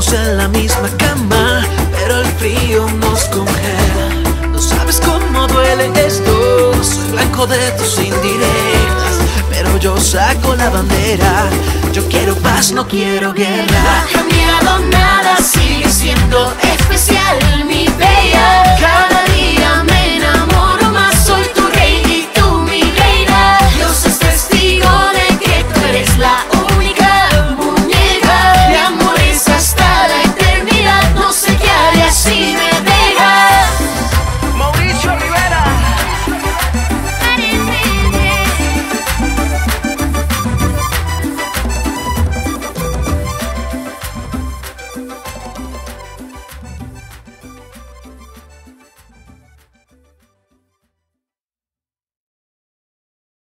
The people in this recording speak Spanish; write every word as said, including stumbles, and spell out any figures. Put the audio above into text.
Dormimos en la misma cama, pero el frío nos congela. No sabes cómo duele esto. Soy blanco de tus indirectas, pero yo saco la bandera. Yo quiero paz, no quiero guerra. No ha cambiado nada, sigue siendo especial.